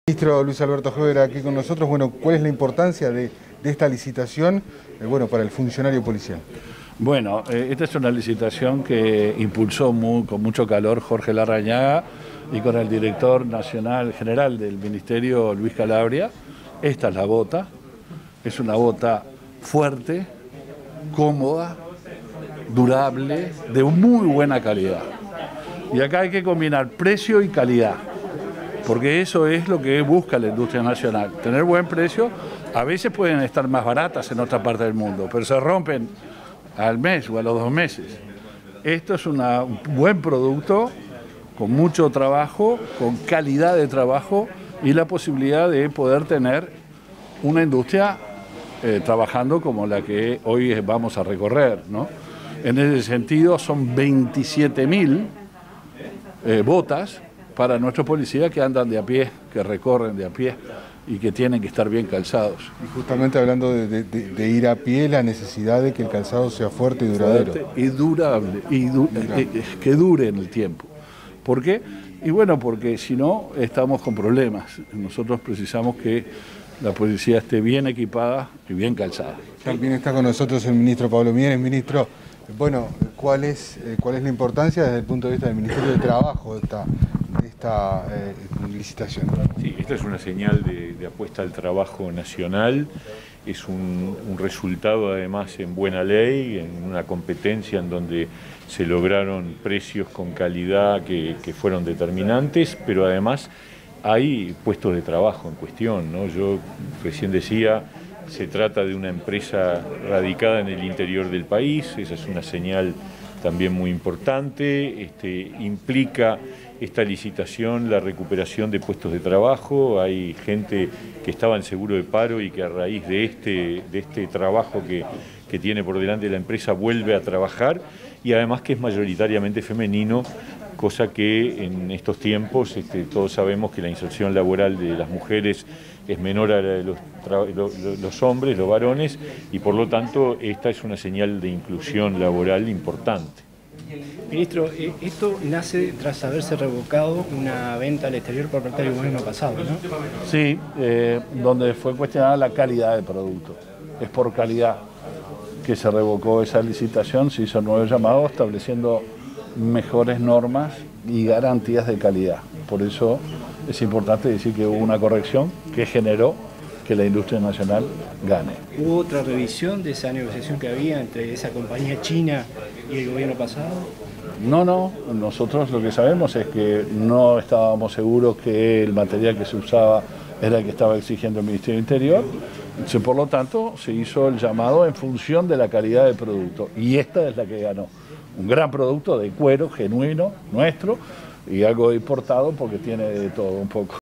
Ministro Luis Alberto Heber aquí con nosotros. Bueno, ¿cuál es la importancia de esta licitación para el funcionario policial? Bueno, esta es una licitación que impulsó con mucho calor Jorge Larrañaga y con el director nacional general del Ministerio, Luis Calabria. Esta es la bota, es una bota fuerte, cómoda, durable, de muy buena calidad. Y acá hay que combinar precio y calidad, porque eso es lo que busca la industria nacional, tener buen precio. A veces pueden estar más baratas en otra parte del mundo, pero se rompen al mes o a los 2 meses. Esto es un buen producto, con mucho trabajo, con calidad de trabajo y la posibilidad de poder tener una industria trabajando como la que hoy vamos a recorrer, ¿no? En ese sentido son 27.000 botas para nuestros policías que andan de a pie, que recorren de a pie y que tienen que estar bien calzados. Y justamente hablando de ir a pie, la necesidad de que el calzado sea fuerte y duradero. Fuerte y durable, que dure en el tiempo. ¿Por qué? Y bueno, porque si no estamos con problemas. Nosotros precisamos que la policía esté bien equipada y bien calzada. También está con nosotros el ministro Pablo Mieres. Ministro, bueno, ¿cuál es la importancia desde el punto de vista del Ministerio de Trabajo de esta licitación? Sí, esta es una señal de apuesta al trabajo nacional, es un resultado además en buena ley, en una competencia en donde se lograron precios con calidad que fueron determinantes, pero además hay puestos de trabajo en cuestión, ¿no? Yo recién decía, se trata de una empresa radicada en el interior del país, esa es una señal también muy importante, implica esta licitación la recuperación de puestos de trabajo. Hay gente que estaba en seguro de paro y que a raíz de este trabajo que tiene por delante la empresa vuelve a trabajar, y además que es mayoritariamente femenino, cosa que en estos tiempos todos sabemos que la inserción laboral de las mujeres es menor a la de los hombres, los varones, y por lo tanto esta es una señal de inclusión laboral importante. Ministro, esto nace tras haberse revocado una venta al exterior por parte del gobierno pasado, ¿no? Sí, donde fue cuestionada la calidad del producto. Es por calidad que se revocó esa licitación, se hizo un nuevo llamado estableciendo mejores normas y garantías de calidad. Por eso es importante decir que hubo una corrección que generó que la industria nacional gane. ¿Hubo otra revisión de esa negociación que había entre esa compañía china y el gobierno pasado? No, nosotros lo que sabemos es que no estábamos seguros que el material que se usaba era el que estaba exigiendo el Ministerio del Interior. Por lo tanto, se hizo el llamado en función de la calidad del producto, y esta es la que ganó. Un gran producto de cuero genuino, nuestro, y algo importado porque tiene de todo un poco.